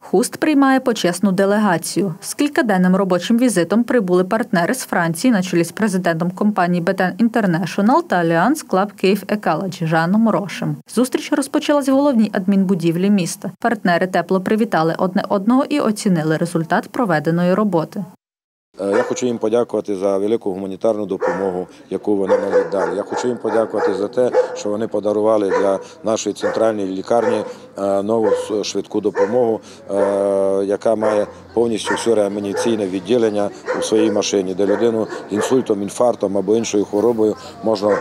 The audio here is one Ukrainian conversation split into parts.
Хуст приймає почесну делегацію. З кількаденним робочим візитом прибули партнери з Франції на чолі з президентом компанії Бетен Інтернешнл та Альянс Клаб Київ Екаледж Жаном Рошем. Зустріч розпочалась в головній адмінбудівлі міста. Партнери тепло привітали одне одного і оцінили результат проведеної роботи. Я хочу їм подякувати за велику гуманітарну допомогу, яку вони нам віддали. Я хочу їм подякувати за те, що вони подарували для нашої центральної лікарні нову швидку допомогу, яка має повністю все реанімаційне відділення у своїй машині, де людину з інсультом, інфарктом або іншою хворобою можна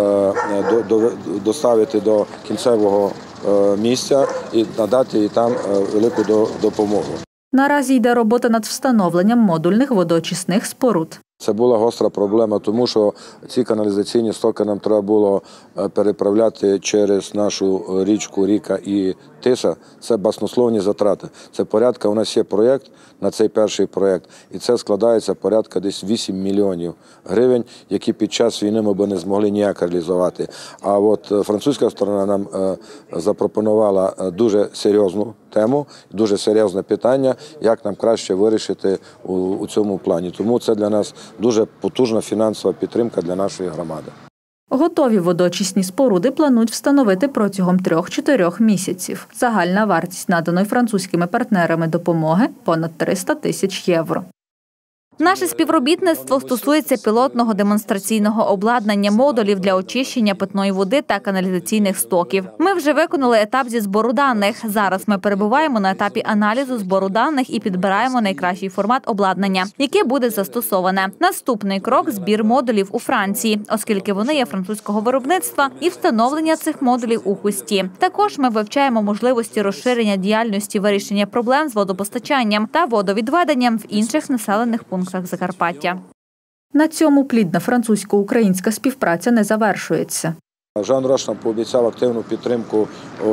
доставити до кінцевого місця і надати їй там велику допомогу. Наразі йде робота над встановленням модульних водоочисних споруд. Це була гостра проблема, тому що ці каналізаційні стоки нам треба було переправляти через нашу річку Ріка і Тиса. Це баснословні затрати. Це порядка, у нас є проєкт на цей перший проєкт, і це складається порядка десь 8 мільйонів гривень, які під час війни ми б не змогли ніяк реалізувати. А от французька сторона нам запропонувала дуже серйозну тему, дуже серйозне питання, як нам краще вирішити у цьому плані. Тому це для нас дуже потужна фінансова підтримка для нашої громади. Готові водоочисні споруди планують встановити протягом 3-4 місяців. Загальна вартість наданої французькими партнерами допомоги – понад 300 тисяч євро. Наше співробітництво стосується пілотного демонстраційного обладнання модулів для очищення питної води та каналізаційних стоків. Ми вже виконали етап зі збору даних. Зараз ми перебуваємо на етапі аналізу збору даних і підбираємо найкращий формат обладнання, яке буде застосоване. Наступний крок – збір модулів у Франції, оскільки вони є французького виробництва, і встановлення цих модулів у Хусті. Також ми вивчаємо можливості розширення діяльності вирішення проблем з водопостачанням та водовідведенням в інших населених пунктах Закарпаття. На цьому плідна французько-українська співпраця не завершується. Жан Рош нам пообіцяв активну підтримку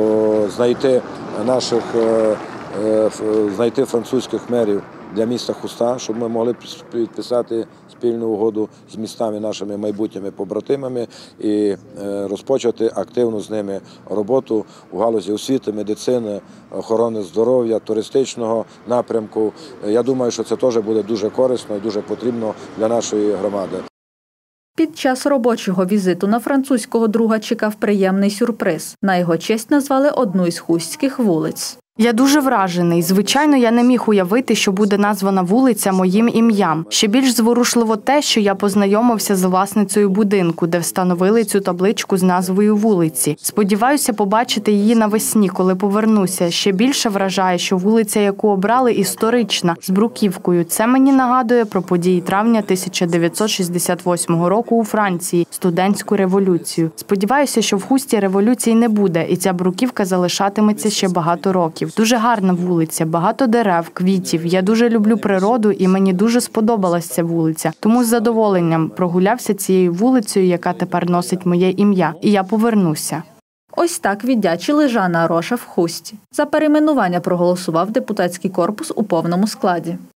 знайти французьких мерів для міста Хуста, щоб ми могли підписати спільну угоду з містами нашими майбутніми побратимами і розпочати активну з ними роботу у галузі освіти, медицини, охорони здоров'я, туристичного напрямку. Я думаю, що це теж буде дуже корисно і дуже потрібно для нашої громади. Під час робочого візиту на французького друга чекав приємний сюрприз. На його честь назвали одну із хустських вулиць. Я дуже вражений. Звичайно, я не міг уявити, що буде названа вулиця моїм ім'ям. Ще більш зворушливо те, що я познайомився з власницею будинку, де встановили цю табличку з назвою вулиці. Сподіваюся побачити її навесні, коли повернуся. Ще більше вражає, що вулиця, яку обрали, історична, з бруківкою. Це мені нагадує про події травня 1968 року у Франції, студентську революцію. Сподіваюся, що в Хусті революції не буде, і ця бруківка залишатиметься ще багато років. Дуже гарна вулиця, багато дерев, квітів. Я дуже люблю природу і мені дуже сподобалась ця вулиця. Тому з задоволенням прогулявся цією вулицею, яка тепер носить моє ім'я. І я повернуся. Ось так віддячили Жана Роша в Хусті. За перейменування проголосував депутатський корпус у повному складі.